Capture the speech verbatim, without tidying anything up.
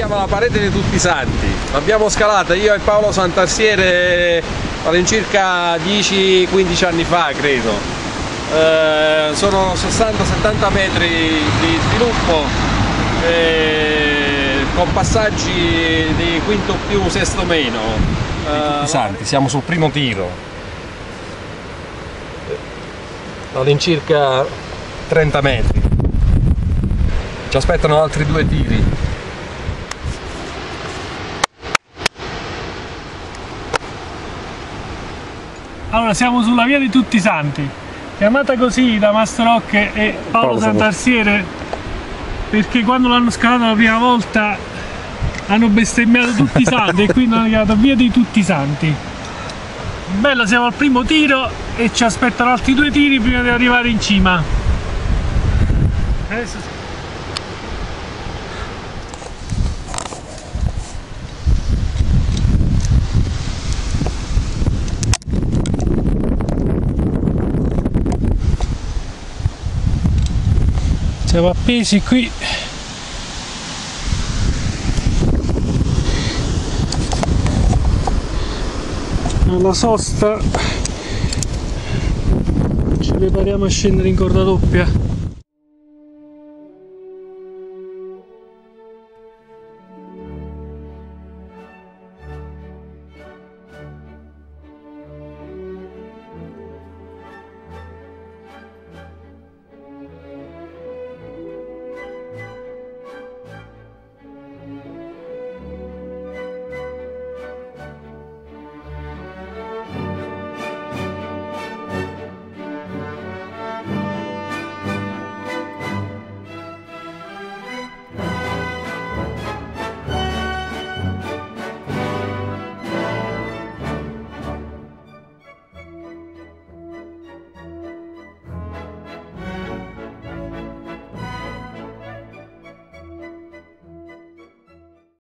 chiama la parete di tutti i santi. L'abbiamo scalata io e Paolo Santarsiere all'incirca dieci quindici anni fa, credo. Eh, sono sessanta settanta metri di sviluppo, eh, con passaggi di quinto più, sesto meno. Eh, tutti i santi, siamo sul primo tiro. All'incirca trenta metri. Ci aspettano altri due tiri. Allora, siamo sulla via di Tutti i Santi, chiamata così da Mastro Rock e Paolo, Paolo Santarsiere perché quando l'hanno scalata la prima volta hanno bestemmiato tutti i santi e quindi hanno chiamato via di Tutti i Santi. Bella, siamo al primo tiro e ci aspettano altri due tiri prima di arrivare in cima. Adesso... siamo appesi qui alla sosta, ci prepariamo a scendere in corda doppia.